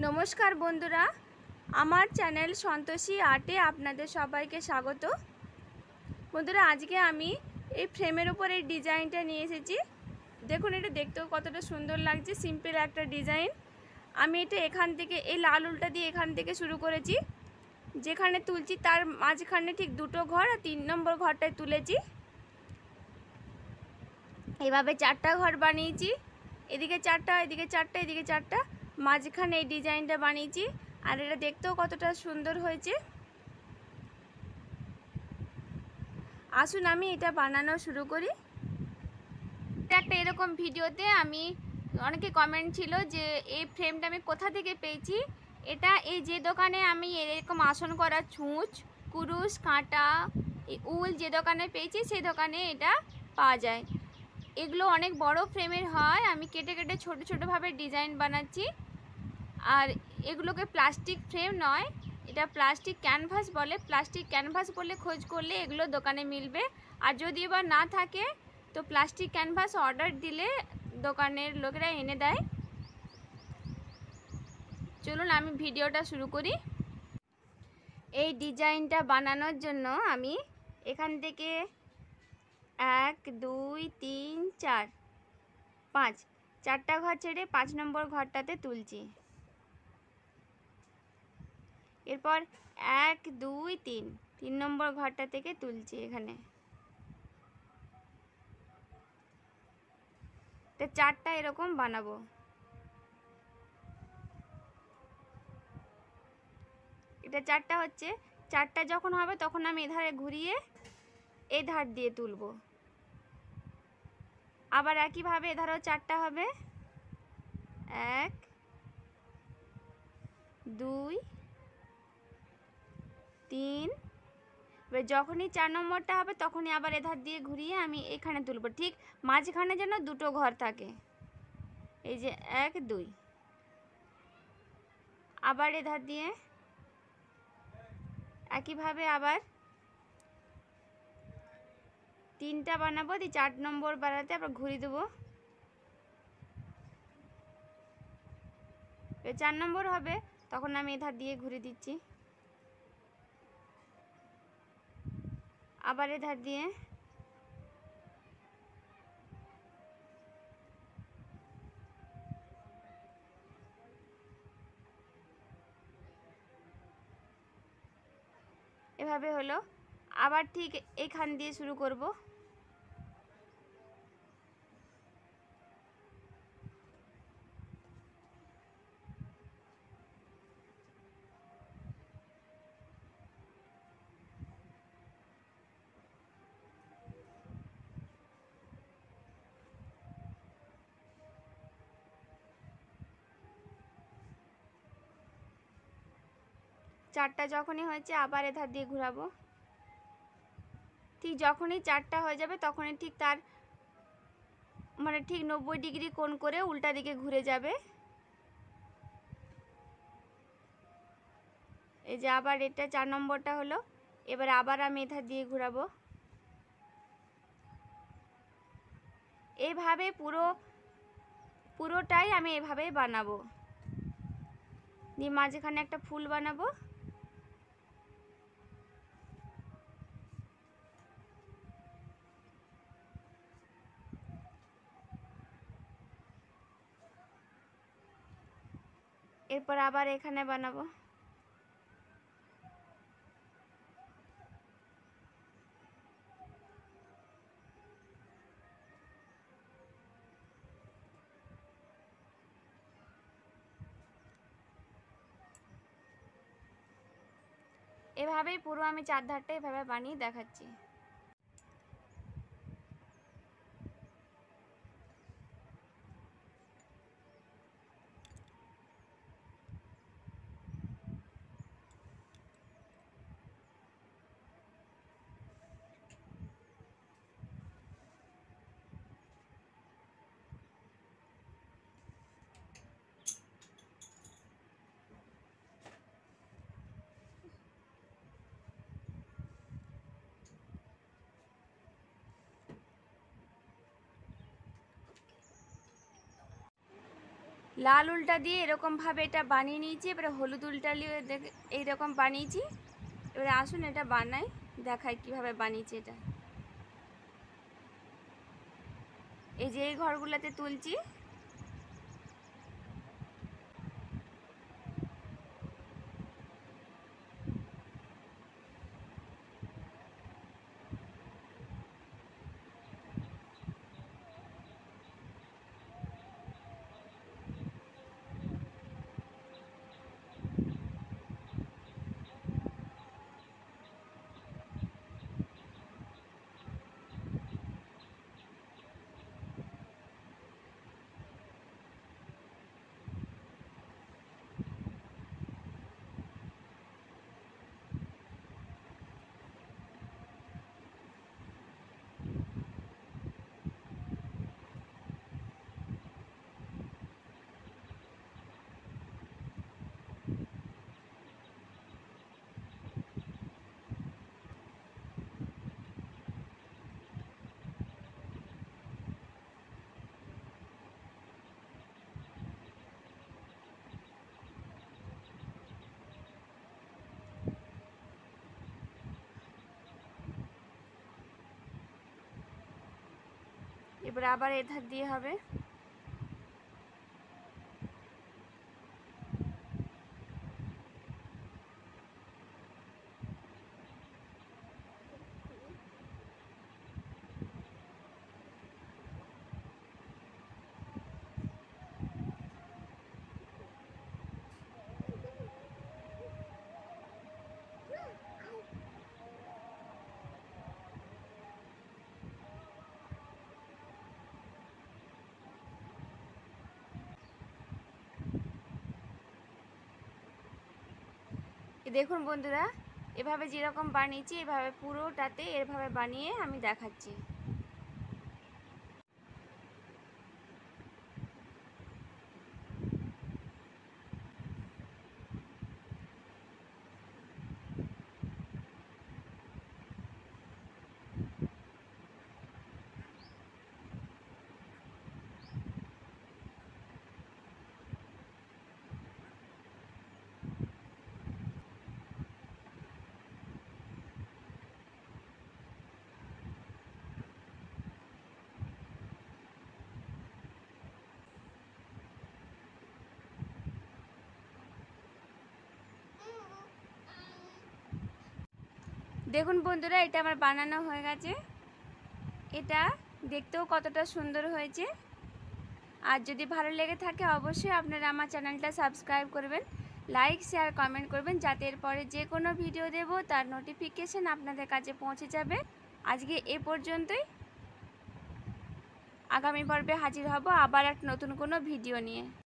নমস্কার বন্ধুরা, আমার চ্যানেল সন্তোষী আর্টে আপনাদের সবাইকে স্বাগত। বন্ধুরা, আজকে আমি এই ফ্রেমের উপরে ডিজাইনটা নিয়ে এসেছি। দেখুন, এটা দেখতেও কতটা সুন্দর লাগছে। সিম্পল একটা ডিজাইন। আমি এটা এখান থেকে এই লাল উলটা দিয়ে এখান থেকে শুরু করেছি। যেখানে তুলছি তার মাঝখানে ঠিক দুটো ঘর আর 3 নম্বর ঘরটায় তুলেছি। এভাবে 4টা ঘর বানিয়েছি। এদিকে 4টা, এদিকে 4টা, এদিকে 4টা, মাঝখানে এই ডিজাইনটা বানিয়েছি। আর এটা দেখতেও কতটা সুন্দর হয়েছে। আসুন আমি এটা বানানো শুরু করি। একটা এরকম ভিডিওতে আমি অনেকে কমেন্ট ছিল যে এই ফ্রেমটা আমি কোথা থেকে পেয়েছি। এটা এই যে দোকানে আমি এরকম আসন করা ছুঁচ, কুরুশ, কাঁটা, উল যে দোকানে পেয়েছি সেই দোকানে এটা পাওয়া যায়। এগুলো অনেক বড় ফ্রেমের হয়। আমি কেটে কেটে ছোট ছোটোভাবে ডিজাইন বানাচ্ছি। আর এগুলোকে প্লাস্টিক ফ্রেম নয়, এটা প্লাস্টিক ক্যানভাস বলে। প্লাস্টিক ক্যানভাস বলে খোঁজ করলে এগুলো দোকানে মিলবে। আর যদি বা না থাকে তো প্লাস্টিক ক্যানভাস অর্ডার দিলে দোকানের লোকেরা এনে দেয়। চলুন আমি ভিডিওটা শুরু করি। এই ডিজাইনটা বানানোর জন্য আমি এখান থেকে 1 2 3 4 5 4টা ঘর ছেড়ে 5 নম্বর ঘরটাতে তুলছি। এরপর 1 2 3 নম্বর ঘরটা থেকে তুলছি। এখানে তো 4টা এরকম বানাবো। এটা 4টা হচ্ছে। 4টা যখন হবে তখন আমি এধারে ঘুরিয়ে এই ধার দিয়ে তুলব। আবার একইভাবে এধারেও 4টা হবে। 1 2 3। এবার যখনই 4 নম্বরটা হবে তখনই আবার এধার দিয়ে ঘুরিয়ে আমি এখানে তুলব। ঠিক মাঝখানে যেন দুটো ঘর থাকে। এই যে 1 2। আবার এধার দিয়ে একইভাবে আবার 3টা বানাবো। দিয়ে 4 নম্বর বানাতে আবার ঘুরিয়ে দেবো। 4 নম্বর হবে তখন আমি এধার দিয়ে ঘুরে দিচ্ছি। আবার এধার দিয়ে এভাবে হলো। আবার ঠিক এখান দিয়ে শুরু করব। চারটা যখনই হয়েছে আবার এধার দিয়ে ঘোরাবো। ঠিক যখনই 4টা হয়ে যাবে তখনই ঠিক তার ঠিক 90 ডিগ্রি কোণ করে উল্টা দিকে ঘুরে যাবে। এই যে আবার এটা 4 নম্বরটা হলো। এবার আবার আমি এধার দিয়ে ঘোরাবো। এইভাবে পুরোটাই আমি এভাবেই বানাবো। দিয়ে মাঝখানে একটা ফুল বানাবো। এরপর আবার এখানে বানাবো। এভাবেই পুরো আমি 4 ধারটা এভাবে বানিয়ে দেখাচ্ছি। লাল উলটা দিয়ে এরকমভাবে এটা বানিয়ে নিয়েছি। এবারে হলুদ উলটা দিয়ে এইরকম বানিয়েছি। এবারে আসুন এটা বানাই, দেখাই কিভাবে বানিয়েছি এটা। এই যে এই ঘরগুলোতে তুলছি। এবার আবার এধার দিয়ে হবে। দেখুন বন্ধুরা, এভাবে যেরকম বানিয়েছি এভাবে পুরোটাতে এভাবে বানিয়ে আমি দেখাচ্ছি। দেখুন বন্ধুরা, এটা আমার বানানো হয়ে গেছে। এটা দেখতেও কতটা সুন্দর হয়েছে। আর যদি ভালো লেগে থাকে অবশ্যই আপনারা আমার চ্যানেলটা সাবস্ক্রাইব করবেন, লাইক শেয়ার কমেন্ট করবেন, যাতে এরপরে যে কোনো ভিডিও দেব তার নোটিফিকেশন আপনাদের কাছে পৌঁছে যাবে। আজকে এ পর্যন্তই। আগামী পর্বে হাজির হব আবার এক নতুন কোনো ভিডিও নিয়ে।